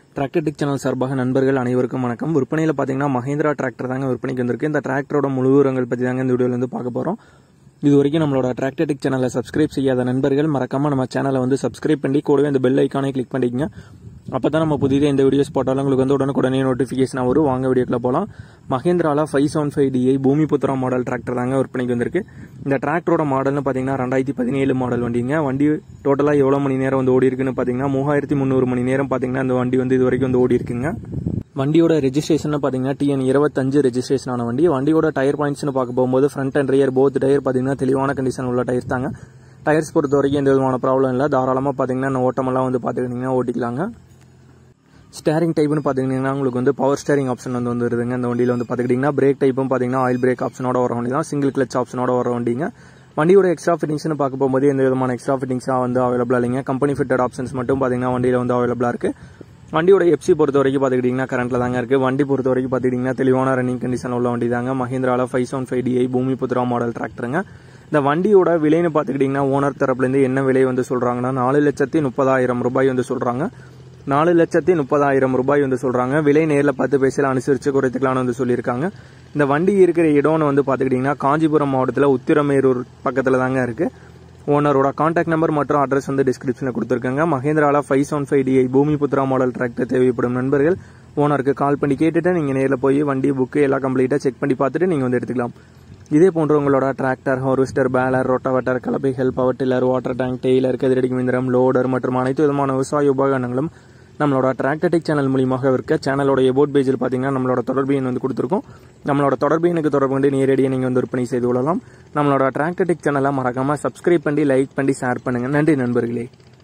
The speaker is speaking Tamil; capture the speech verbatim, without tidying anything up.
டிராக்டர் டெக் சேனல் சார்பாக நண்பர்கள் அனைவருக்கும் வணக்கம். விற்பனையில் பார்த்தீங்கன்னா மஹேந்திரா டிராக்டர் தாங்க விற்பனைக்கு வந்திருக்கு. இந்த டிராக்டரோட முழு விவரங்கள் பற்றி தாங்க இந்த வீடியோவில் வந்து பார்க்க போகிறோம். இது வரைக்கும் நம்மளோட டிராக்டர் டெக் சேனலை சப்ஸ்கிரைப் செய்யாத நண்பர்கள் மறக்காம நம்ம சேனலை வந்து சப்ஸ்கிரைப் பண்ணி கூடவே இந்த பெல் ஐக்கானை கிளிக் பண்ணிக்கங்க. அப்போ தான் நம்ம புதிதாக இந்த வீடியோஸ் போட்டாலும் உங்களுக்கு வந்து உடனுக்குடனே நோட்டிஃபிகேஷன் வரும். வாங்க வீடியோக்குள்ள போகலாம். மஹேந்திரால five seven five DI Bhoomiputra model tractor தாங்க விற்பனைக்கு வந்திருக்கு. இந்த டிராக்டரோட மாடல்னு பார்த்தீங்கன்னா ரெண்டாயிரத்தி பதினேழு மாடல் வண்டிங்க. வண்டி டோட்டலாக எவ்வளோ மணி நேரம் வந்து ஓடி இருக்குன்னு பார்த்தீங்கன்னா மூவாயிரத்தி முந்நூறு மணி நேரம் பார்த்தீங்கன்னா இந்த வண்டி வந்து இது வரைக்கும் வந்து ஓடி இருக்குங்க. வண்டியோட ரெஜிஸ்ட்ரேஷன் பார்த்தீங்கன்னா டிஎன் இருபத்தஞ்சு ரெஜிஸ்ட்ரேஷன் ஆன வண்டி. வண்டியோட டயர் பாயிண்ட்ஸ்னு பார்க்க போகும்போது front and rear both tyre பார்த்தீங்கன்னா தெளிவான கண்டிஷன் உள்ள டயர்ஸ் தாங்க. டயர்ஸ் பொறுத்த வரைக்கும் எந்த விதமான ப்ராப்ளம் இல்லை. தாராளமாக பார்த்தீங்கன்னா இந்த ஓட்டமெல்லாம் வந்து பார்த்துக்கிட்டிங்கன்னா ஓட்டிக்கலாங்க. ஸ்டேரிங் டைப்னு பார்த்துக்கிட்டிங்கன்னா உங்களுக்கு வந்து பவர் ஸ்டேரிங் ஆப்ஷன் வந்து வந்துருதுங்க. இந்த வண்டியில் வந்து பார்த்துக்கிட்டிங்கன்னா பிரேக் டைப்பும் பார்த்தீங்கன்னா ஆயில் பிரேக் ஆப்ஷனோட வர வண்டி தான். சிங்கிள் கிளச் ஆப்ஷனோட வர வண்டிங்க. வண்டியோட எக்ஸ்ட்ரா ஃபிட்டிங்ஸ்னு பார்க்க போகும்போது எந்த விதமான எக்ஸ்ட்ரா ஃபிட்டிங்ஸாக வந்து அவைலபிளாக இல்லைங்க. கம்பெனி ஃபிட்டட் ஆப்ஷன்ஸ் மட்டும் பார்த்தீங்கன்னா வண்டியில் வந்து அவைலபிளாக இருக்குது. வண்டியோட எஃப்சி பொறுத்த வரைக்கும் பார்த்துக்கிட்டிங்கன்னா கரண்ட்டில் தாங்க இருக்குது. வண்டி பொறுத்த வரைக்கும் பார்த்துக்கிட்டிங்கன்னா தெளிவான ரன்னிங் கண்டிஷன் உள்ள வண்டி தாங்க. மஹேந்திரால five seven five DI Bhoomiputra model டிராக்டருங்க. இந்த வண்டியோட விலைன்னு பார்த்துக்கிட்டிங்கன்னா ஓனர் தரப்புலேருந்து என்ன விலை வந்து சொல்கிறாங்கன்னா நாலு லட்சத்தி முப்பதாயிரம் ரூபாய் வந்து சொல்கிறாங்க. நாலு லட்சத்தி முப்பதாயிரம் ரூபாய் வந்து சொல்கிறாங்க. விலை நேரில் பத்து பைசையில் அனுசரித்து குறைத்துக்கலான்னு வந்து சொல்லியிருக்காங்க. இந்த வண்டி இருக்கிற இடம்னு வந்து பார்த்துக்கிட்டிங்கன்னா காஞ்சிபுரம் மாவட்டத்தில் உத்திரமேரூர் பக்கத்தில் தாங்க இருக்குது. ஓனரோட கான்டாக்ட் நம்பர் மற்றும் அட்ரஸ் வந்து டிஸ்கிரிப்ஷனில் கொடுத்துருக்காங்க. மஹேந்திரால five seven five DI Bhoomiputra model tractor தேவைப்படும் நண்பர்கள் ஓனருக்கு கால் பண்ணி கேட்டுட்டு நீங்கள் நேரில் போய் வண்டி புக்கு எல்லாம் கம்ப்ளீட்டாக செக் பண்ணி பார்த்துட்டு நீங்கள் வந்து எடுத்துக்கலாம். இதே போன்ற உங்களோட டிராக்டர், ஹார்வெஸ்டர், பேலர், ரொட்டவேட்டர், கலப்பைகள், power tiller, water tank, trailer, கதிரடி இயந்திரம், லோடர் மற்றும் அனைத்து விதமான விவசாய உபகரணங்களும் நம்மளோட டிராக்டர் டெக் சேனல் மூலியமாக இருக்க சேனலோட எபோட் பேஜில் பார்த்தீங்கன்னா நம்மளோட தொடர்பு எண் வந்து கொடுத்துருக்கோம். நம்மளோட தொடர்பு எண்ணுக்கு தொடர்பு கொண்டு நேரடியாக நீங்கள் வந்து விற்பனை செய்து கொள்ளலாம். நம்மளோட டிராக்டர் டெக் சேனலை மறக்காமல் சப்ஸ்கிரைப் பண்ணி லைக் பண்ணி ஷேர் பண்ணுங்கள். நன்றி நண்பர்களே.